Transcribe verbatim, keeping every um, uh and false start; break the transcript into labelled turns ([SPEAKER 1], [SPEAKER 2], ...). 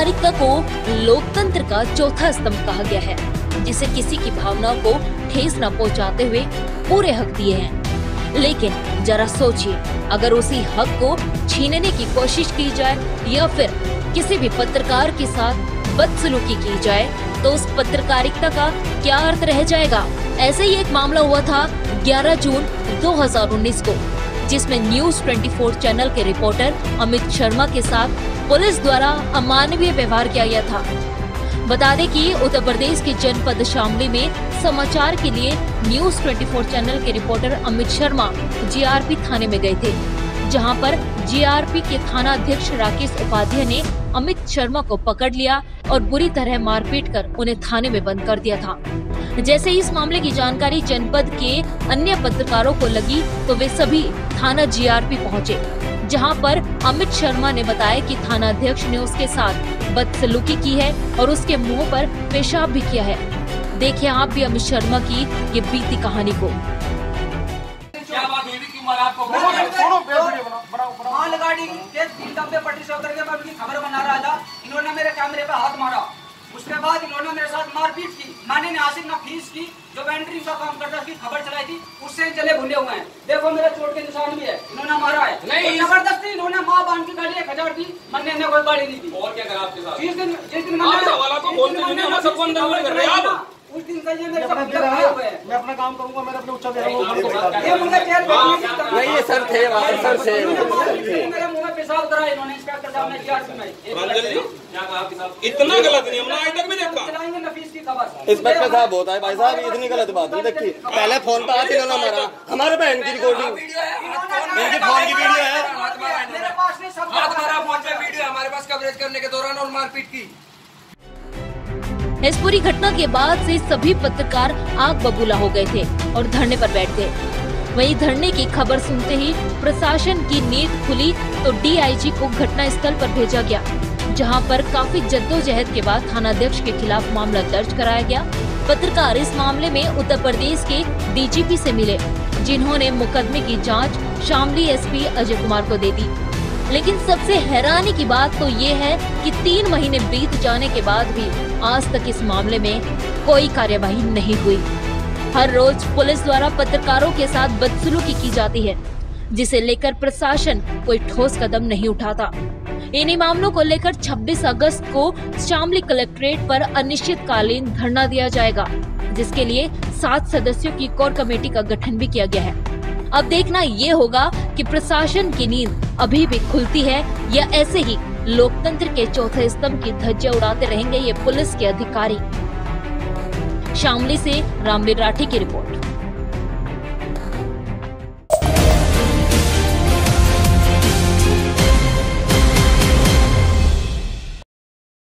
[SPEAKER 1] पत्रकारिता को लोकतंत्र का चौथा स्तंभ कहा गया है, जिसे किसी की भावनाओं को ठेस न पहुंचाते हुए पूरे हक दिए हैं। लेकिन जरा सोचिए, अगर उसी हक को छीनने की कोशिश की जाए या फिर किसी भी पत्रकार के साथ बदसलूकी की जाए, तो उस पत्रकारिता का क्या अर्थ रह जाएगा। ऐसे ही एक मामला हुआ था ग्यारह जून दो हज़ार उन्नीस को, जिसमें न्यूज चौबीस चैनल के रिपोर्टर अमित शर्मा के साथ पुलिस द्वारा अमानवीय व्यवहार किया गया था। बता दें कि उत्तर प्रदेश के जनपद शामली में समाचार के लिए न्यूज चौबीस चैनल के रिपोर्टर अमित शर्मा जीआरपी थाने में गए थे, जहां पर जीआरपी के थाना अध्यक्ष राकेश उपाध्याय ने अमित शर्मा को पकड़ लिया और बुरी तरह मारपीट कर उन्हें थाने में बंद कर दिया था। जैसे इस मामले की जानकारी जनपद के अन्य पत्रकारों को लगी, तो वे सभी थाना जीआरपी पहुंचे, जहां पर अमित शर्मा ने बताया कि थाना अध्यक्ष ने उसके साथ बदसलूकी की है और उसके मुंह पर पेशाब भी किया है। देखिए आप भी अमित शर्मा की ये बीती कहानी को।
[SPEAKER 2] मालगाड़ी के तीन डब्बे पटरी से उतर के मैं अपनी खबर बना रहा था, इन्होंने मेरे कैमरे पे हाथ मारा। उसके बाद इन्होंने मेरे साथ मारपीट की। मैंने न आसिफ न फीस की, जो वेंडरिंग का काम करता उसकी खबर चलाई थी, उससे चले भुले हुए हैं। देखो मेरे चोट के निशान भी है, इन्होंने मारा है। नहीं जबरदस्ती इन्होंने माँ बांध की गाड़ी एक हजार दी, मैंने इन्हें कोई गाड़ी नहीं दी। और क्या करा आपके साथ? जिस दिन जिस दिन उस दिन से ये मेरे साथ खड़े हुए हैं। मैं अपना काम करूंगा, मैंने अपने उच्च ये मुझे जेल नहीं, ये सर थे सर से मेरे मुंह में पेशाब करा इन्होंने। इंस्पेक्टर साहब ने जीआरपी में क्या कहा आपके साथ? इतना गलत नहीं हमने आज तक भी देखा। चलाएंगे नफीस की खबर। इंस्पेक्टर साहब होता है भाई साहब, इतनी गलत बात नहीं देखी। पहले फोन पे आज इन्होंने मारा, हमारे बहन की रिकॉर्डिंग, इनकी फोन की वीडियो है मेरे पास में, सब फोन पे वीडियो हमारे पास कवरेज करने के दौरान और मारपीट की।
[SPEAKER 1] इस पूरी घटना के बाद से सभी पत्रकार आग बबूला हो गए थे और धरने पर बैठ गए। वहीं धरने की खबर सुनते ही प्रशासन की नींद खुली तो डीआईजी को घटना स्थल पर भेजा गया, जहां पर काफी जद्दोजहद के बाद थानाध्यक्ष के खिलाफ मामला दर्ज कराया गया। पत्रकार इस मामले में उत्तर प्रदेश के डीजीपी से मिले, जिन्होंने मुकदमे की जाँच शामली एसपी अजय कुमार को दे दी। लेकिन सबसे हैरानी की बात तो ये है कि तीन महीने बीत जाने के बाद भी आज तक इस मामले में कोई कार्यवाही नहीं हुई। हर रोज पुलिस द्वारा पत्रकारों के साथ बदसलूकी की जाती है, जिसे लेकर प्रशासन कोई ठोस कदम नहीं उठाता। इन्हीं मामलों को लेकर छब्बीस अगस्त को शामली कलेक्ट्रेट पर अनिश्चितकालीन धरना दिया जाएगा, जिसके लिए सात सदस्यों की कोर कमेटी का गठन भी किया गया है। अब देखना ये होगा कि प्रशासन की नींद अभी भी खुलती है या ऐसे ही लोकतंत्र के चौथे स्तंभ की धज्जियां उड़ाते रहेंगे ये पुलिस के अधिकारी। शामली से रामवीर राठी की रिपोर्ट।